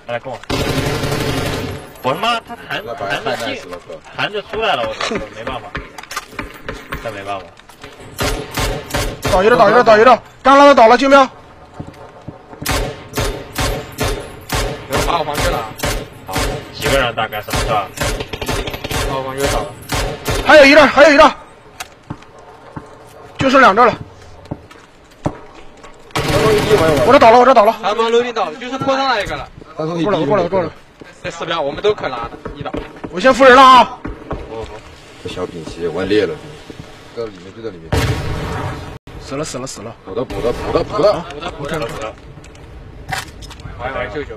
来跟我。我他妈他含着出来了，我操，没办法，真没办法。 倒一个，刚让他倒了，金喵。 有人把我房去了。 好，几个人大概是吧？ 把我房又倒了。 还有一个，就剩2个了。我这倒了。 他们楼顶倒了，就剩坡上那一个了。 过来。 这4标我们都可拿的，你倒。 我先扶人了啊！ 这小兵器玩裂了，在里面就在里面。 死了。 补的。 玩救救。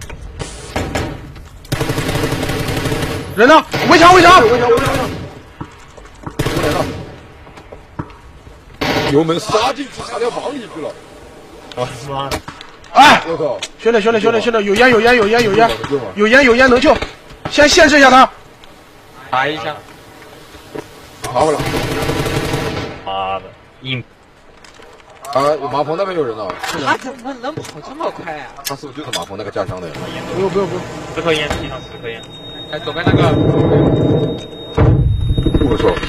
人呢？围墙！ 我来了。油门杀进去，差点绑进去了。 我妈的！ 哎， 我靠！ 兄弟，有烟能救，先限制一下他。 打一下。 爬回来。 妈的，硬！ 啊，马棚那边有人呢。 他怎么能跑这么快啊？ 他是不是就是马棚那个家乡的呀？ 不用。 10颗烟，地上10颗烟。 哎，左边那个。 我操！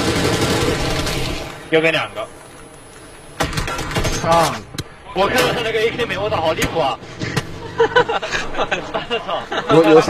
右边2个。 啊！ 我看到他那个 AK 美，我操，好离谱啊！ 有